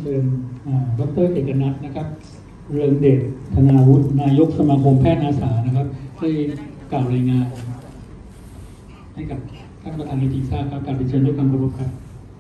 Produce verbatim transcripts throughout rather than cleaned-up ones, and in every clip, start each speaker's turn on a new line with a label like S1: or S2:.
S1: ชิญดร.เอกนัทนะครับเรืองเดชธนาวุฒินายกสมาคมแพทย์อาสานะครับได้กล่าวรายงานให้กับท่านประธานในทีทราบครับการเรียนเชิญด้วยความเคารพครับ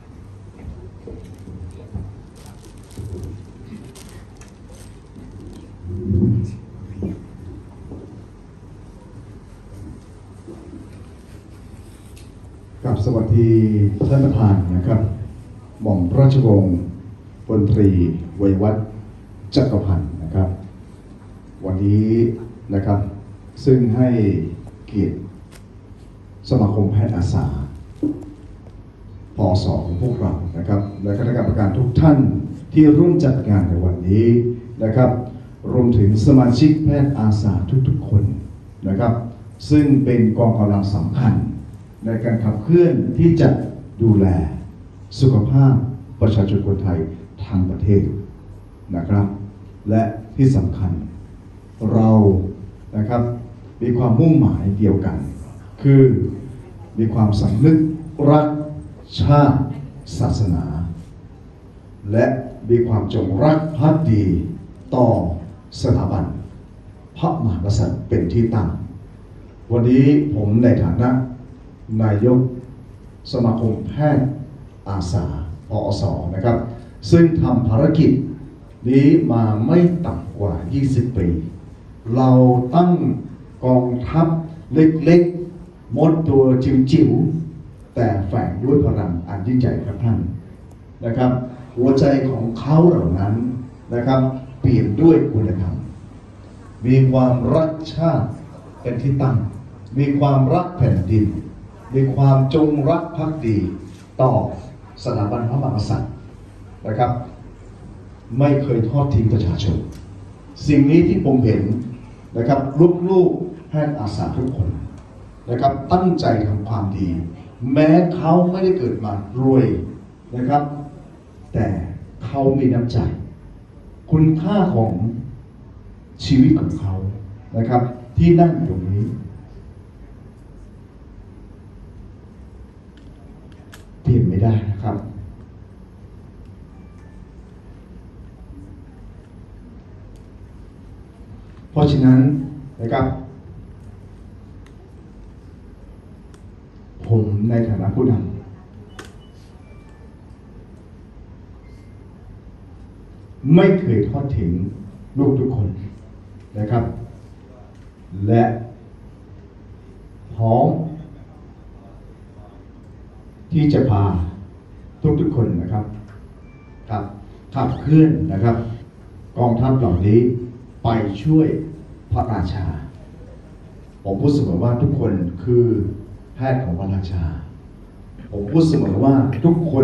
S2: กับสวัสดีท่านประธานนะครับหม่อมราชวงศ์พลตรีวัยวัฒน์จักรพันธ์นะครับวันนี้นะครับซึ่งให้เกียรติสมาคมแพทย์อาสาปสของพวกเรานะครับและคณะกรรมการทุกท่านที่ร่วมจัดงานในวันนี้นะครับรวมถึงสมาชิกแพทย์อาสาทุกๆคนนะครับซึ่งเป็นกองกำลังสำคัญในการขับเคลื่อนที่จะดูแลสุขภาพประชาชนคนไทยทั้งประเทศนะครับและที่สำคัญเรานะครับมีความมุ่งหมายเดียวกันคือมีความสำนึกรักชาติศาสนาและมีความจงรักภักดีต่อสถาบันพระมหากษัตริย์เป็นที่ตั้งวันนี้ผมในฐานะนายกสมาคมแพทย์อาสาปอสนะครับซึ่งทำภารกิจนี้มาไม่ต่ำกว่ายี่สิบปีเราตั้งกองทัพเล็กๆมดตัวจิ๋วๆแต่แฝงด้วยพลังอันยิ่งใหญ่ครับท่านนะครับหัวใจของเขาเหล่านั้นนะครับเปลี่ยนด้วยคุณธรรมมีความรักชาติเป็นที่ตั้งมีความรักแผ่นดินมีความจงรักภักดีต่อสถาบันพระมหากษัตริย์นะครับไม่เคยทอดทิ้งประชาชนสิ่งนี้ที่ผมเห็นนะครับลูกๆแพทย์อาสาทุกคนนะครับตั้งใจทำความดีแม้เขาไม่ได้เกิดมารวยนะครับแต่เขามีน้ำใจคุณค่าของชีวิตของเขานะครับที่นั่งอยู่ตรงนี้เปลี่ยนไม่ได้นะครับเพราะฉะนั้นนะครับผมในฐานะผู้นำไม่เคยทอดทิ้งลูกทุกคนนะครับและพร้อมที่จะพาทุกๆคนนะครับครับขับเคลื่อนนะครับกองทัพเหล่านี้ไปช่วยพระราชาผมพูดเสมอว่าทุกคนคือแพทย์ของพระราชาผมพูดเสมอว่าทุกคน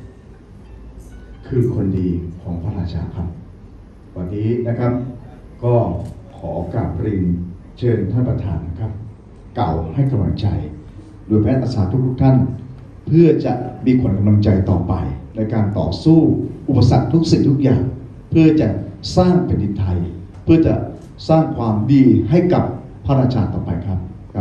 S2: คือคนดีของพระราชาครับวันนี้นะครับก็ขอกราบเรียนเชิญท่านประธานครับกล่าวให้กำลังใจโดยแพทย์อาสาทุกๆท่านเพื่อจะมีขวัญกำลังใจต่อไปในการต่อสู้อุปสรรคทุกสิ่งทุกอย่างเพื่อจะสร้างแผ่นดินไทยเพื่อจะสร้างความดีให้กับพระราชาต่อไปครับ